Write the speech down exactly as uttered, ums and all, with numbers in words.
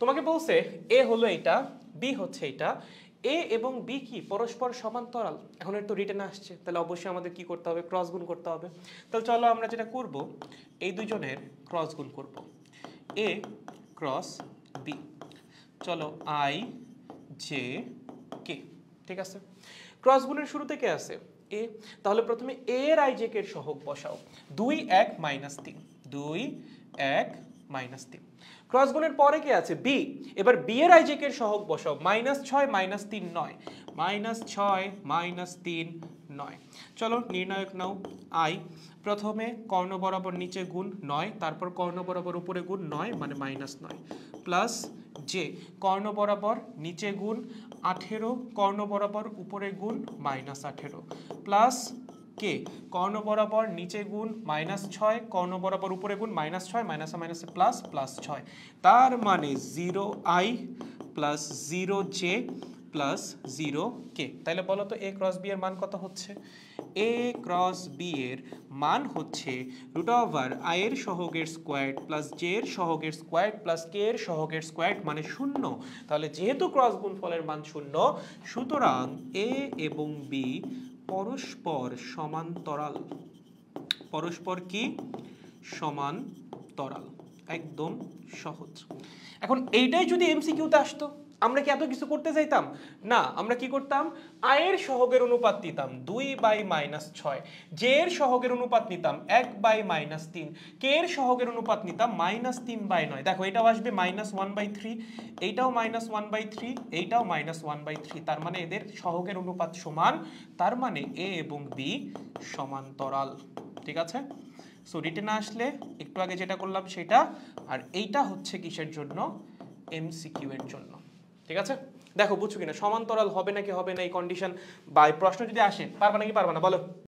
তোমাকে বলছে এ হলো এটা, বি হচ্ছে এটা, এ এবং বি কি পরস্পর সমান্তরাল। এখন একটু রিটেন আসছে, তাহলে অবশ্যই আমাদের কি করতে হবে, ক্রস গুণ করতে হবে। তাহলে চলো আমরা যেটা করব, এই দুজনের ক্রস গুণ করব, এ ক্রস বি। চলো আই জে কে, ঠিক আছে। ক্রস গুণের শুরুতে কে আছে, এ। তাহলে প্রথমে এ এর আই জে কে এর সহগ বসাও, দুই এক মাইনাস তিন, দুই এক মাইনাস তিন। ক্রস গুণের পরে কে আছে, বি। এবার বি এর আই জে কে এর সহগ বসাও, মাইনাস ছয় মাইনাস তিন নয়, মাইনাস ছয় মাইনাস তিন নয়। চলো নির্ণায়ক নাও, আই। প্রথমে কর্ণ বরাবর নিচে গুণ নয়, তারপর কর্ণ বরাবর উপরে গুণ নয় মানে মাইনাস নয়, প্লাস জে কর্ণ বরাবর নিচে গুণ আঠেরো, কর্ণ বরাবর উপরে গুণ মাইনাস আঠেরো, প্লাস কে কর্ণ বরাবর নিচে গুণ মাইনাস ছয়, কর্ণ বরাবর উপরে গুণ মাইনাস ছয়, মাইনাসে মাইনাসে প্লাস, প্লাস ছয়। তার মানে zero I plus zero J plus zero K. তাহলে বলো তো এ ক্রস বি এর মান কত হচ্ছে, এ ক্রস বি এর মান হচ্ছে রুট ওভার আই এর সহগের স্কোয়ার প্লাস জে এর সহগের স্কোয়ার প্লাস কে এর সহগের স্কোয়ার মানে শূন্য। তাহলে যেহেতু ক্রস গুণফলের মান শূন্য, সুতরাং এ এবং বি পরস্পর সমান্তরাল। পরস্পর কি সমান্তরাল, একদম সহজ। এখন এইটাই যদি এমসিকিউতে আসতো, আমরা কি এত কিছু করতে চাইতাম না। আমরা কি করতাম, আয়ের সহগের অনুপাত নিতাম দুই বাই মাইনাস ছয়, জে এর সহগের অনুপাত নিতাম এক বাই মাইনাস তিন, কে এর সহগের অনুপাত নিতাম মাইনাস তিন বাই নয়। দেখো এটাও আসবে মাইনাস ওয়ান বাই থ্রি, এইটাও মাইনাস ওয়ান বাই থ্রি, এইটাও মাইনাস ওয়ান বাই থ্রি। তার মানে এদের সহগের অনুপাত সমান, তার মানে এ এবং বি সমান্তরাল, ঠিক আছে। সো রিটেন আসলে একটু আগে যেটা করলাম সেটা, আর এইটা হচ্ছে কিসের জন্য, এমসিকিউ এর জন্য, ঠিক আছে। দেখো বুঝছো কিনা, সমান্তরাল হবে নাকি হবে না এই কন্ডিশন বা প্রশ্ন যদি আসে, পারবা নাকি পারবা না বলো।